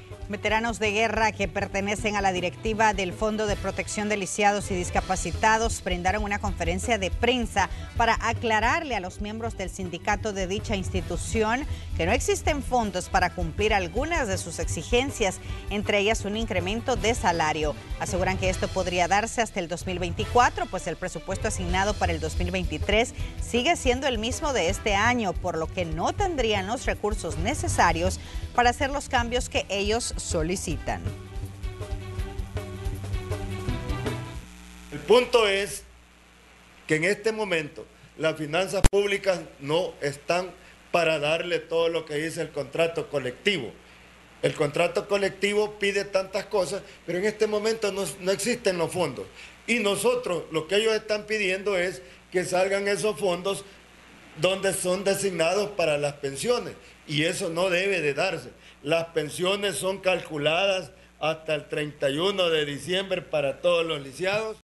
Veteranos de guerra que pertenecen a la directiva del Fondo de Protección de Lisiados y Discapacitados brindaron una conferencia de prensa para aclararle a los miembros del sindicato de dicha institución que no existen fondos para cumplir algunas de sus exigencias, entre ellas un incremento de salario. Aseguran que esto podría darse hasta el 2024, pues el presupuesto asignado para el 2023 sigue siendo el mismo de este año, por lo que no tendrían los recursos necesarios para hacer los cambios que ellos solicitan. El punto es que en este momento las finanzas públicas no están para darle todo lo que dice el contrato colectivo. El contrato colectivo pide tantas cosas, pero en este momento no existen los fondos. Y nosotros, lo que ellos están pidiendo es que salgan esos fondos donde son designados para las pensiones, y eso no debe de darse. Las pensiones son calculadas hasta el 31 de diciembre para todos los lisiados.